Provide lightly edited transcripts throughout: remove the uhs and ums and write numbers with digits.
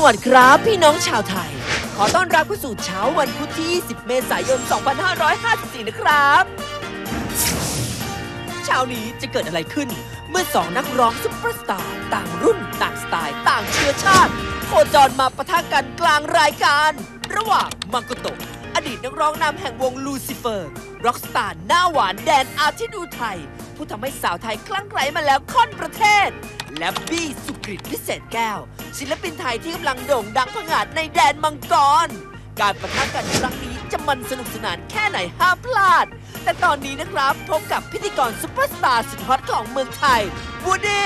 วัสดีครับพี่น้องชาวไทยขอต้อนรับเข้าสู่เช้าวันพุธที่ 20 เมษายน 2554 นะครับเช้านี้จะเกิดอะไรขึ้นเมื่อ2 นักร้องซุปเปอร์สตาร์ต่างรุ่นต่างสไตล์ต่างเชื้อชาติโคจรมาปะทะกันกลางรายการระหว่างมาโกโตะอดีตนักร้องนำแห่งวงลูซิเฟอร์ร็อกสตาร์หน้าหวานแดนอาทิตย์อุทัยผู้ทำให้สาวไทยคลั่งไคล้มาแล้วค่อนประเทศและบี้สุกฤตพิเศษแก้วศิลปินไทยที่กำลังโด่งดังผงาดในแดนมังกรการปะทะกันครั้งนี้จะมันสนุกสนานแค่ไหนห้ามพลาดแต่ตอนนี้นะครับพบกับพิธีกรซุปเปอร์สตาร์สุดฮอตของเมืองไทยวูดดี้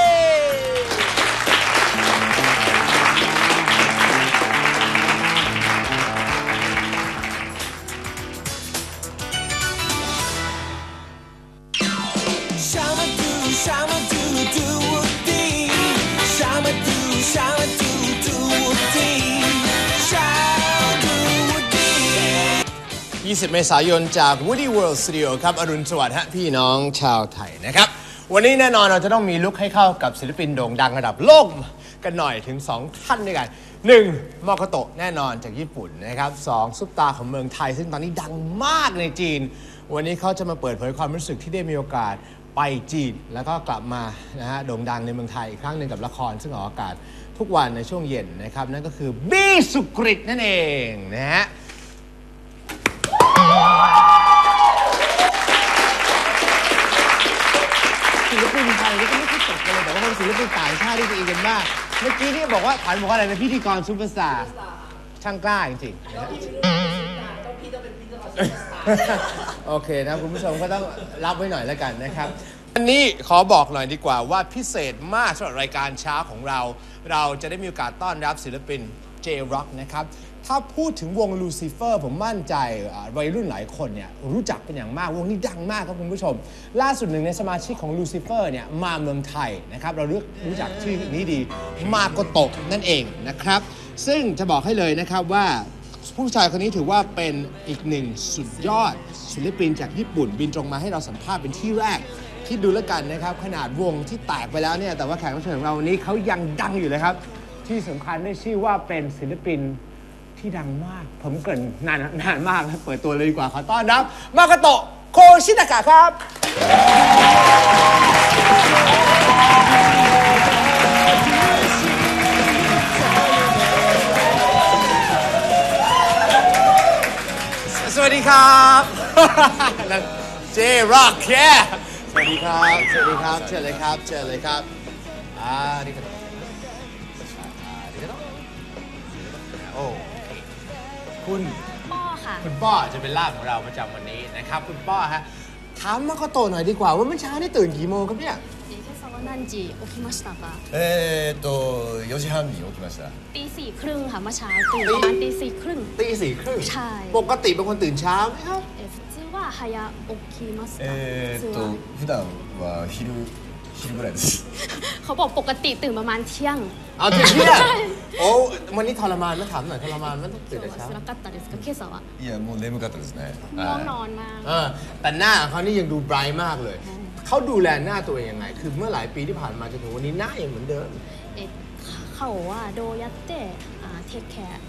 20 เมษายนจาก Woody World Studio ครับอรุณสวัสดิ์ฮะพี่น้องชาวไทยนะครับวันนี้แน่นอนเราจะต้องมีลุคให้เข้ากับศิลปินโด่งดังระดับโลกกันหน่อยถึง2ท่านด้วยกัน1มาโกโตะแน่นอนจากญี่ปุ่นนะครับ2ซุปตาของเมืองไทยซึ่งตอนนี้ดังมากในจีนวันนี้เขาจะมาเปิดเผยความรู้สึกที่ได้มีโอกาสไปจีนแล้วก็กลับมานะฮะโด่งดังในเมืองไทยอีกครั้งหนึ่งกับละครซึ่งออกอากาศทุกวันในช่วงเย็นนะครับนั่นก็คือบี้สุกฤตนั่นเองนะฮะศิลปินไทยก็ไม่ค่อยตกกันเลยแต่ว่าคนศิลปินต่างชาติที่ดีกันมากเมื่อกี้ที่บอกว่าผ่านบอกว่าอะไรนะพิธีกรซูเปอร์สตาร์ช่างกล้าจริงๆโอเคนะคุณผู้ชมก็ต้องรับไว้หน่อยแล้วกันนะครับวันนี้ขอบอกหน่อยดีกว่าว่าพิเศษมากสำหรับรายการเช้าของเราจะได้มีโอกาสต้อนรับศิลปิน J-Rock นะครับถ้าพูดถึงวงลูซิเฟอร์ผมมั่นใจวัยรุ่นหลายคนเนี่ยรู้จักเป็นอย่างมากวงนี้ดังมากครับคุณผู้ชมล่าสุดหนึ่งในสมาชิกของลูซิเฟอร์เนี่ยมาเมืองไทยนะครับเรารู้จักชื่อนี้ดีมาโกโตะนั่นเองนะครับซึ่งจะบอกให้เลยนะครับว่าผู้ชายคนนี้ถือว่าเป็นอีกหนึ่งสุดยอดศิลปินจากญี่ปุ่นบินตรงมาให้เราสัมภาษณ์เป็นที่แรกคิดดูแล้วกันนะครับขนาดวงที่แตกไปแล้วเนี่ยแต่ว่าแขกรับเชิญของเราวันนี้เขายังดังอยู่เลยครับที่สำคัญได้ชื่อว่าเป็นศิลปินที่ดังมากผมเกริ่นนานมากแล้วเปิดตัวเลยดีกว่าขอต้อนรับมาโกโตะโคชิตากะครับสวัสดีครับเจร็อกแค่สวัสดีครับสวัสดีครับเชิญเลยครับเชิญเลยครับดีครับโอ้คุณป้อค่ะคุณป้อจะเป็นล่ามของเราประจำวันนี้นะครับคุณป้อฮะถามมาโกโตะหน่อยดีกว่าว่าเมื่อเช้านี่ตื่นกี่โมงครับเนี่ย何時起きましたか 4時半に起きましたตีสี่ครึ่งค่ะเมื่อเช้าตื่นประมาณตีสี่ครึ่งตีสี่ครึ่งใช่ปกติเป็นคนตื่นเช้าไหมครับ普通は早起きますか普段は昼ぐらいですเขาบอกปกติตื่นประมาณเที่ยงเอาเที่ยงโอ้วันนี้ทรมานไหมถามหน่อยทรมานไหมต้องตื่นแต่เช้า辛かったですか今朝はいやもう眠かったですねง่วงนอนมากแต่หน้าเขานี่ยังดูไบรท์มากเลยเขาดูแลหน้าตัวเองยังไงคือเมื่อหลายปีที่ผ่านมาจนถึงวันนี้หน้ายังเหมือนเดิมเขาว่าどうやってเทคแคร์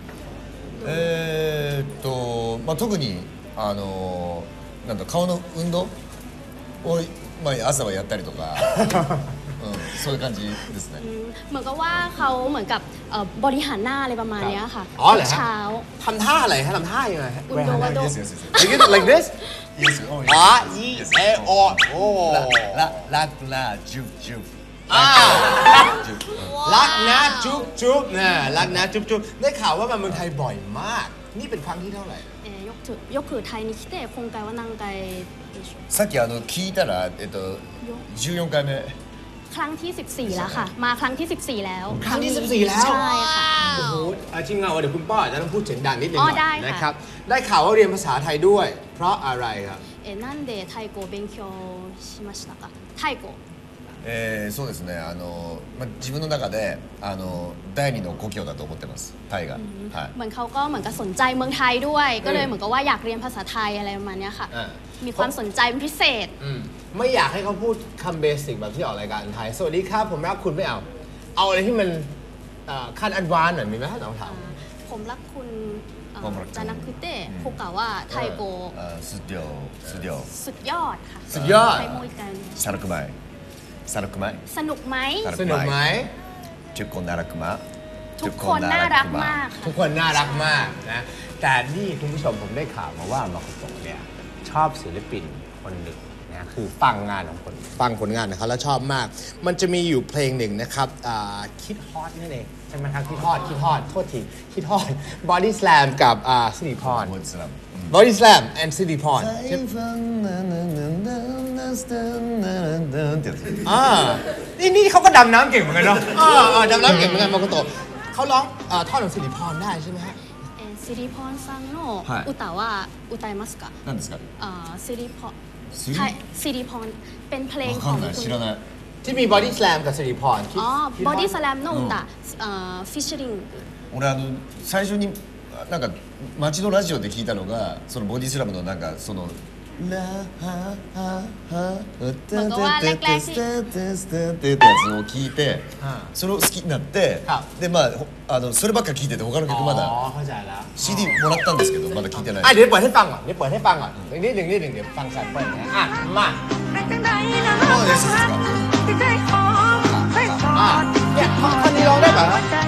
特になんだ顔の運動を朝はやったりとかそういう感じですねเหมือนกับว่าเขาเหมือนกับบริหารหน้าอะไรประมาณนี้ค่ะอ๋อเหรอเช้าทำท่าอะไรฮะทำท่ายังไงอุนโดวาโด like this อ๋อโอโอ้รักนะจุ๊บจุ๊บรักนะจุ๊บจุ๊บนะรักนะจุ๊บจุ๊บได้ข่าวว่ามาเมืองไทยบ่อยมากนี่เป็นครั้งที่เท่าไหร่よくタイに来て今回は何回でしょうさっき聞いたら14回目ครั้งที่14แล้วค่ะมาครั้งที่14แล้วครั้งที่14แล้วใช่ค่ะโอ้โหจริงเหรอเดี๋ยวคุณป้าจะต้องพูดเสียงดังนิดนึงนะครับได้ข่าวว่าเรียนภาษาไทยด้วยเพราะอะไรครับなんでタイ語を勉強しましたかタイ語そうですね自分の中で第二の故郷だと思ってますタイがเหมือนเขาก็เหมือนกับสนใจเมืองไทยด้วยก็เลยเหมือนกับว่าอยากเรียนภาษาไทยอะไรประมาณนี้ค่ะมีความสนใจเป็นพิเศษไม่อยากให้เขาพูดคำเบสิกแบบที่ออกรายการไทยสวัสดีครับผมรักคุณไม่เอาอะไรที่มันขั้นแอดวานซ์หน่อยมีไหมลองถามผมรักคุณผมรักคุณจานักคุเตะคุกะว่าไทโกสุดยอดสุดยอดสุดยอดค่ะสุดยอดไทโมยกันสนุกไหมสนุกไหมสนุกไหมสนุกไหมทุกคนน่ารักมากทุกคนน่ารักมากทุค่ะกคนน่ารักมากนะแต่นี่คุณผู้ชมผมได้ข่าวมาว่ามาโกโตะเนี่ยชอบศิลปินคนหนึ่งนะคือฟังงานของคนฟังผลงานของเขาแล้วชอบมาก มันจะมีอยู่เพลงหนึ่งนะครับคิดฮอตนั่นเองใช่ไหมครับคิดฮอตโทษทีคิดฮอตบอดี้สแลมกับสิริพรบอดี้สแลมบอดี้สแลม and สิริพรนี่เขาก็ดำน้ำเก่งเหมือนกันเนาะดำน้ำเก่งเหมือนกันมาโกโตะเขาร้องท่อนของสิริพรได้ใช่ไหมฮะซิริพรซังโนはいอุตะว่าอุตายมัสกะ何ですかซิริพรซิริใช่ซิริพรเป็นเพลงわขかองんないคุ知ณらないที่มีบอดี้สแลมกับสิริพรอ๋อบอดี้สแลมโนอุตะฟิชเชอริง俺最初になんか街のラジオで聞いたのがそのボディスラムのなんかそのラハハハってやつを聞いてそれを好きになってでまあそればっか聞いてて他の曲まอ๋อだเข้าใจแล้ว CD もらったんですけどまだ聞いてないเดี๋ยวเปิดให้ฟังก่อนนิดหนึ่งเดี๋ยวฟังแซมเปิลนะมาそうですかเนี่ยท่อนนี้ร้องได้ป่ะ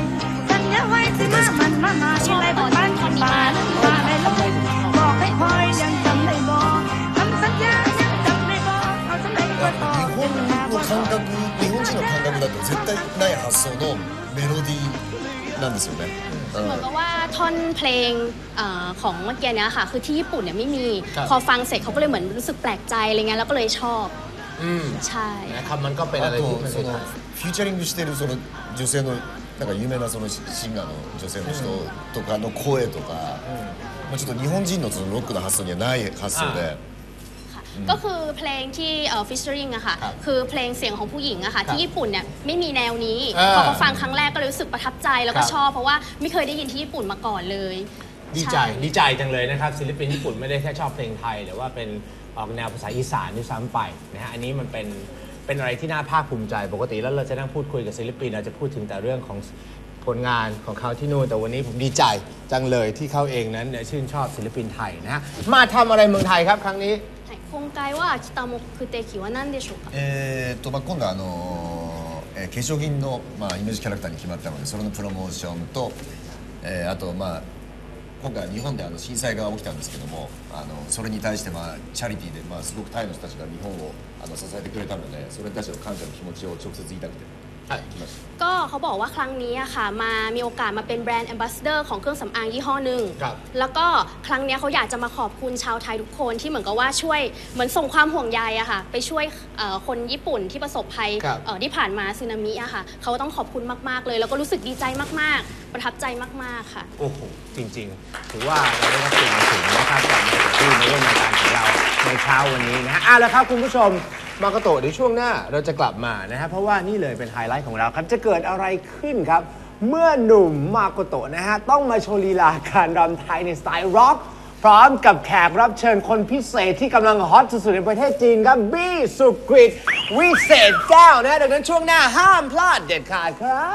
ชอบตอนท่อนนี้มากบอกให้คอยยังจำได้บอกคำสัญญายังจำได้บอกเอาสำเร็จก็ต่อ日本の感覚日本人の感覚だと絶対ない発想のメロディーなんですよね、 เหมือนกับว่าท่อนเพลงของเมื่อกี้เนี้ยค่ะคือที่ญี่ปุ่นเนี่ยไม่มีพอฟังเสร็จเขาก็เลยเหมือนรู้สึกแปลกใจอะไรเงี้ยแล้วก็เลยชอบใช่นะครับมันก็เป็นあอะไรที่とมันそのフューチャリングしてるその女性のなんか有名なそのシンガーの女性の人とかの声とか、まあちょっと日本人のそのロックの発想にはない発想で、 ก็คือเพลงที่featuring อะค่ะคือเพลงเสียงของผู้หญิงอะค่ะที่ญี่ปุ่นเนี่ยไม่มีแนวนี้พอเขาฟังครั้งแรกก็เลยรู้สึกประทับใจแล้วก็ชอบเพราะว่าไม่เคยได้ยินที่ญี่ปุ่นมาก่อนเลยดีใจจังเลยนะครับศิลปินญี่ปุ่นไม่ได้แค่ชอบเพลงไทยแต่ว่าเป็นออกแนวภาษาอีสานด้วยซ้ำไปนะฮะอันนี้มันเป็นอะไรที่น่าภาคภูมิใจปกติแล้วเราจะนั่งพูดคุยกับศิลปินเราจะพูดถึงแต่เรื่องของผลงานของเขาที่นู่นแต่วันนี้ผมดีใจจังเลยที่เขาเองนั้นชื่นชอบศิลปินไทยนะฮะมาทำอะไรเมืองไทยครับครั้งนี้今回は北目的は何でしょうかまあ、今度は化粧品の、まあ、イメージキャラクターに決まったのでそれのプロモーションと、あとまあ今回は日本で震災が起きたんですけどもそれに対してまあチャリティーで、まあ、すごくタイの人たちが日本を支えてくれたのでそれに対しての感謝の気持ちを直接言いたくて、はい、来ました。 ก็เขาบอกว่าครั้งนี้อะค่ะมีโอกาสมาเป็นแบรนด์แอมบาสเดอร์ของเครื่องสำอางยี่ห้อหนึ่งแล้วก็ครั้งนี้เขาอยากจะมาขอบคุณชาวไทยทุกคนที่เหมือนกับว่าช่วยเหมือนส่งความห่วงใยอะค่ะไปช่วยคนญี่ปุ่นที่ประสบภัยที่ผ่านมาสึนามิอะค่ะเขาต้องขอบคุณมากๆเลยแล้วก็รู้สึกดีใจมากๆประทับใจมากๆค่ะโอ้โหจริงๆถือว่าเราได้รับสิ่งถึงนะครับจากที่มาร่วมรายการของเราในเช้าวันนี้นะฮะแล้วครับคุณผู้ชมมาโกโตะเดี๋ยวช่วงหน้าเราจะกลับมานะฮะเพราะว่านี่เลยเป็นไฮไลท์ของเราครับจะเกิดอะไรขึ้นครับเมื่อหนุ่มมาโกโตะนะฮะต้องมาโชว์ลีลาการรำไทยในสไตล์ร็อกพร้อมกับแขกรับเชิญคนพิเศษที่กำลังฮอตสุดๆในประเทศจีนครับบี้สุกฤตวิเศษแก้วนะดังนั้นช่วงหน้าห้ามพลาดเด็ดขาดครับ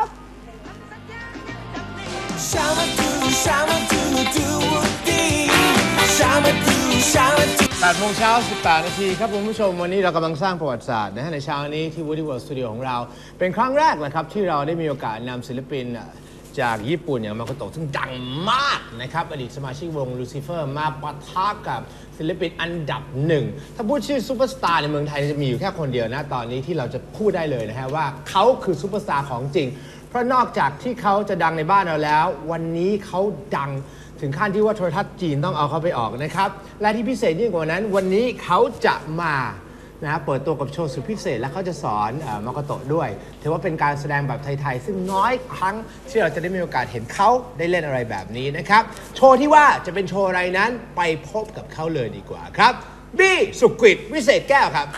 8 โมงเช้า 18 นาทีครับคุณผู้ชมวันนี้เรากำลังสร้างประวัติศาสตร์นะฮะในเช้านี้ที่ Woody World Studio ของเราเป็นครั้งแรกนะครับที่เราได้มีโอกาสนำศิลปินจากญี่ปุ่นอย่างมาโกโตะซึ่งดังมากนะครับอดีตสมาชิกวงลูซิเฟอร์มาปะทะกับศิลปินอันดับหนึ่งถ้าพูดชื่อซูเปอร์สตาร์ในเมืองไทยจะมีอยู่แค่คนเดียวนะตอนนี้ที่เราจะพูดได้เลยนะฮะว่าเขาคือซูเปอร์สตาร์ของจริงเพราะนอกจากที่เขาจะดังในบ้านเราแล้ววันนี้เขาดังถึงขั้นที่ว่าโทรทัศน์จีนต้องเอาเขาไปออกนะครับและที่พิเศษยิ่งกว่านั้นวันนี้เขาจะมาเปิดตัวกับโชว์สุดพิเศษและเขาจะสอนมาโกโตะด้วยถือว่าเป็นการแสดงแบบไทยๆซึ่งน้อยครั้งที่เราจะได้มีโอกาสเห็นเขาได้เล่นอะไรแบบนี้นะครับโชว์ที่ว่าจะเป็นโชว์อะไรนั้นไปพบกับเขาเลยดีกว่าครับบี้สุกฤตวิเศษแก้วครับ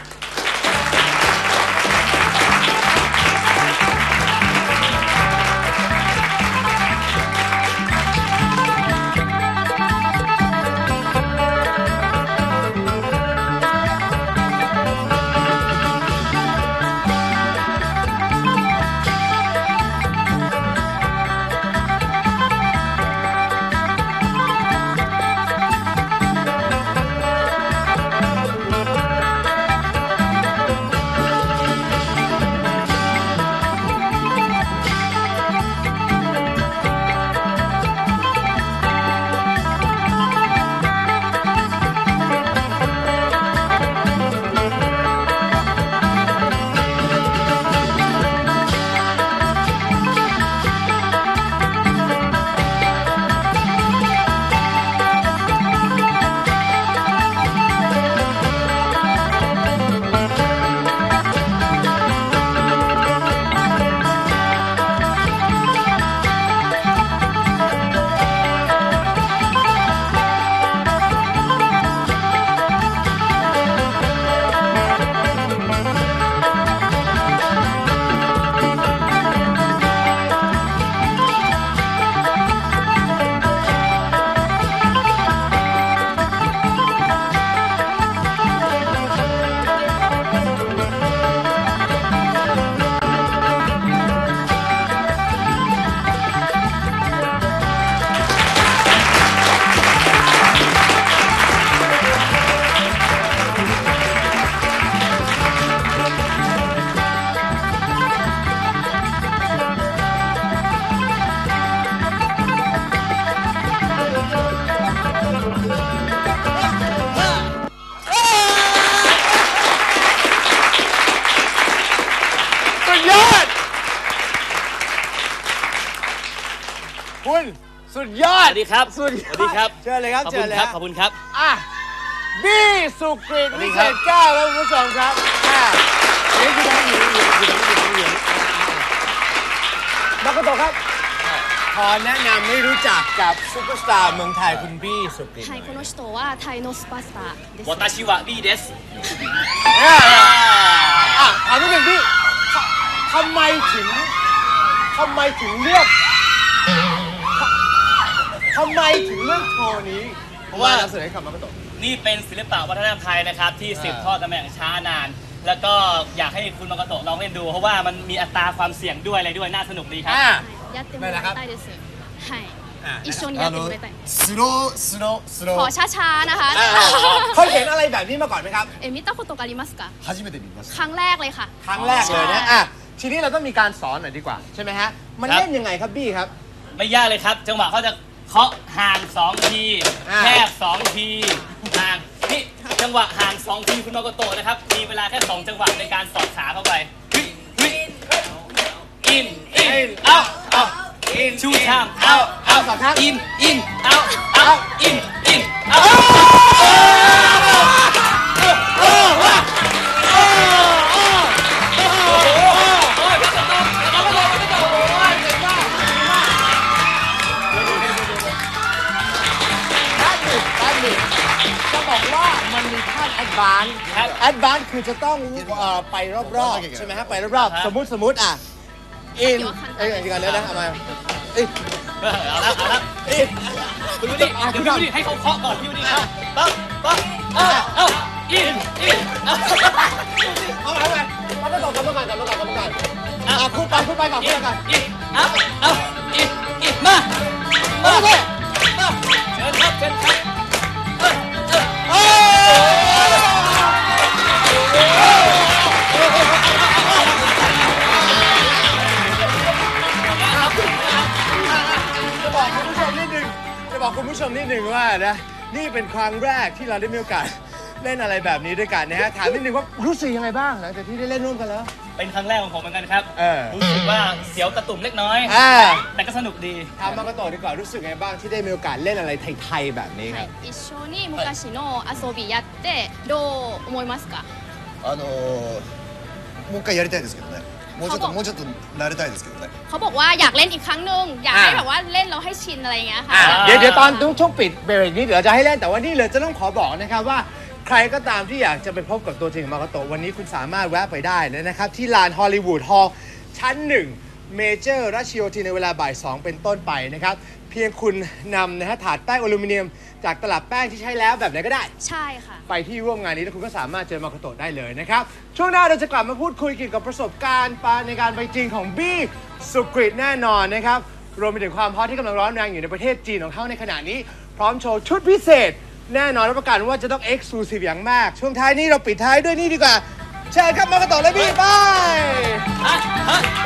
คุณสุดยอสดวัสดีครับสุดยอสวัสดีครับเชิญเลยครับขอบเชิคุญณเลยครับขอบคุณครับอ่ะบี้สุกริตสวัสดีวิคเศรับษเก้าแล้วคุณผู้ชมครับนี่คือน้องหญิงมาโกโตะครับขอแนะนำไม่รู้จักกับซุปเปอร์สตาร์เมืองไทยคุณบี้สุกริตはい、この人はタイのスーパースターです。 私は B ですอ่ะถามนิดหนึ่งพี่ทำไมถึงเลือกทำไมถึงเลือกโชว์นี้เพราะว่านำเสนอให้กับมาโกโตะนี่เป็นศิลปะวัฒนธรรมไทยนะครับที่สืบทอดกันมาอย่างช้านาน แล้วก็อยากให้คุณมากาโตะลองเล่นดู เพราะว่ามันมีอัตราความเสี่ยงด้วยอะไรด้วยน่าสนุกดีครับอ่ะはい、やってもらいたいです。はい、一緒にやあのってもらいたい。 スローขอช้าๆนะคะเคยเห็นอะไรแบบนี้มาก่อนไหมครับ見たことがありますか？ 初めて見ましたครั้งแรกเลยค่ะครั้งแรกเลยนะอ่ะทีนี้เราต้องมีการสอนหน่อยดีกว่าใช่ไหมฮะมันครับเล่นยังไงครับบี้ครับไม่ยากเลยครับ จังหวะเขาจะเคาะห่าง2 ทีอ่าแคบ2 ทีห่างนี่จังหวะห่าง2 ทีคุณมากาโตะนะครับมีเวลาแค่2 จังหวะในการสอดขาเข้าไปอินเอาชูชามเอาสองครั้งอินเอาอินเอาจะบอกว่ามันมีขั้นแอดวานซ์ครับแอดวานซ์คือจะต้องไปรอบๆใช่ไหมฮะไปรอบๆสมมุติอ่ะอินเอ้ยอีกอันเดียวนะเอามาเอ้ยเอาละคุณดูดิให้เขาเคาะก่อนพี่ดูดิครับปั๊บเอาอินเอาเอามาก็ตกกรรมการพูดไปก่อนอินเอาอินมาโอเคเชิญครับจะบอกคุณผู้ชมนิดนึงว่านะนี่เป็นครั้งแรกที่เราได้มีโอกาสเล่นอะไรแบบนี้ด้วยกันนะฮะถามนิดนึงว่ารู้สึกยังไงบ้างหลังจากที่ได้เล่นร่วมกันแล้วเป็นครั้งแรกของผมเหมือนกันครับ รู้สึกว่าเสียวตะตุ่มเล็กน้อย แต่ก็สนุกดีถามมาก็ต่อดีกว่ารู้สึกไงบ้างที่ได้มีโอกาสเล่นอะไรไทยๆแบบนี้คはรับい、一緒に昔の遊びやってどう思いますか？ もう一回やりたいですけどねもうちょっと慣れたいですけどねเขาบอกว่าอยากเล่นอีกครั้งหนึ่งอยากให้แบบว่าเล่นแล้วให้ชินอะไรอย่างเงี้ยค่ะเดี๋ยวตอนช่วงปิดเบรกนี้เดี๋ยวจะให้เล่นแต่ว่านี่เลยจะต้องขอบอกนะครับว่าใครก็ตามที่อยากจะไปพบกับตัวจริงของมาโกโตะวันนี้คุณสามารถแวะไปได้นะครับที่ลานฮอลลีวูดฮอลล์ชั้น1เมเจอร์รัชโยธินในเวลาบ่าย 2 เป็นต้นไปนะครับเพียงคุณนำนะฮะถาดแป้งอลูมิเนียมจากตลับแป้งที่ใช้แล้วแบบไหนก็ได้ใช่ค่ะไปที่ร่วมงานนี้แล้วคุณก็สามารถเจอมาโกโตะได้เลยนะครับช่วงหน้าเราจะกลับมาพูดคุยเกี่ยวกับประสบการณ์ในการไปจริงของบี้สุกริตแน่นอนนะครับรวมไปถึงความฮอตที่กำลังร้อนแรงอยู่ในประเทศจีนของเขาในขณะนี้ พร้อมโชว์ชุดพิเศษ แน่นอนรับประกันว่าจะต้องเอ็กซ์คลูซีฟอย่างมาก ช่วงท้ายนี้เราปิดท้ายด้วยนี่ดีกว่าเชิญครับมาโกโตะและบี้บาย